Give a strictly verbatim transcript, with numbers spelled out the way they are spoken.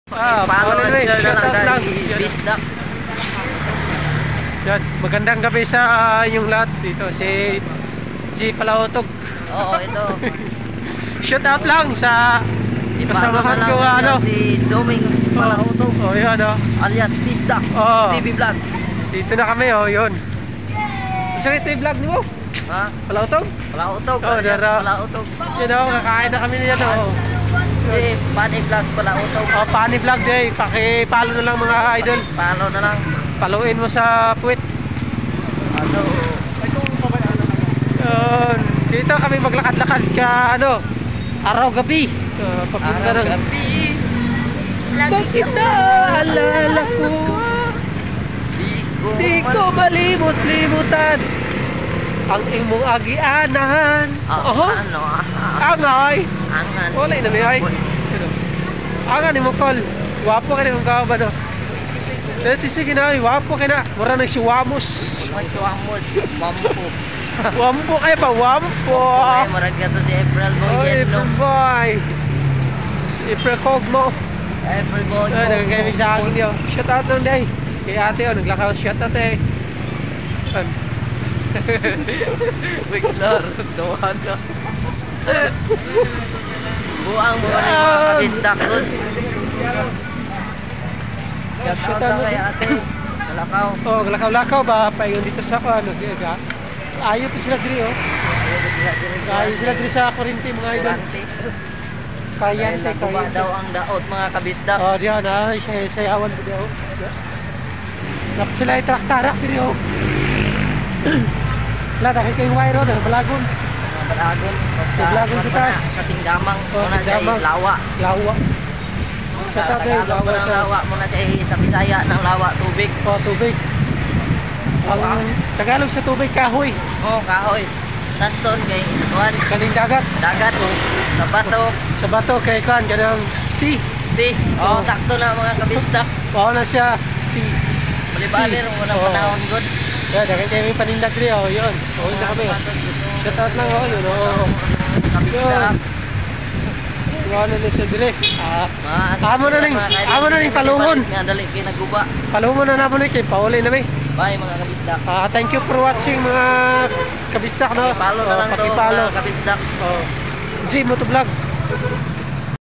Ah, Follow follow and me. share na Shout lang out lang. dahil Bisdak. Yan, magandang gabi sa uh, yung lahat dito. Si G Palautog. Oo, ito. Shout out lang sa Ipalo kasamahan na ko lang ano. si Doming Palautog Oh, yun oh. alias Bisdak Oh. T V Vlog. Dito na kami oh, yun. Ano sa T V Vlog mo? Ha? Palautog? Palautog, Oh, alias dara. Palautog. Yun oh, kakain na kami niyan oh. Si Bunny Vlog Palautog. Oh, Pani Vlog day. Paki-follow na lang mga idol. Follow na lang. Paluin mo sa puwit. Ano? Yun. Dito kami maglakad-lakad ka ano, araw gabi. Uh, papunta ng gabi. Bakit naalala ko? Di ko, Di ko malimot-limutan ang imong agianan. Oh, Oho. ano? Angay. Angan. Wala na may ay. Angan ni mo kol. Wapo ka ni mong kawan no. Dati sige na, wapo ka na. Mura na si Wamos. Machuamos, mampo. Wampo kayo ba? Wampo. Ay, marag ka to si April Oh, Boyen, no? April boy. Si April Cogmo. April Boyen. Ay, nagkakimig sa akin yun. Shout out lang day. Kay ate yun, naglakaw. Shout out eh. An. Biglar, dohan na. Buang mo rin mga Ah. kabisdak doon. Shout out Shout lang out kay lang. ate. Salakaw. Oh, lakaw-lakaw ba? Paingon dito sa ano, diga. Ayaw pa sila diri oh. Ayaw sila diri sa Corinti mga idol. Kayante, Dahil nakuha kayante. daw ang daot mga kabisdak. Oh, diyan ah, siya sayawan ko daw. Nap sila ay traktarak diri oh. La dahil kay wire na balagon. Mga balagon. Sa balagon sa taas. Sa tingdamang. Oh, Muna siya tingdamang. lawa. Lawa. Sa Sa tagay Tagalog mo lawa ng sa lawa. Muna siya sa Bisaya ng lawa tubig. oh, tubig. Ang Tagalog sa tubig kahoy. Oh, kahoy. Taston kay kuan. Kaning dagat. Dagat. Sa bato. Sa bato kay kan kanang sea. Si. Oh, Oh. sakto na mga kabisdak. Mao na siya sea. Balibalir mo na Oh. panahon good. Yeah, dahil kayo may panindag diri oh, yun. Oh, na kami. Shout out lang oh, yun oh. Kabisdak. Ano na siya dili. Ah, Mas- Amo na ning- mga kaibigan, amo na ning palungon. Nga dali kay naguba. palungon na naman kay Pauli na may. Bye mga kabisdak. Ah, thank you for watching mga kabistak no. Pakipalo na lang to Pakipalo. mga kabisdak. Oh. G Motovlog.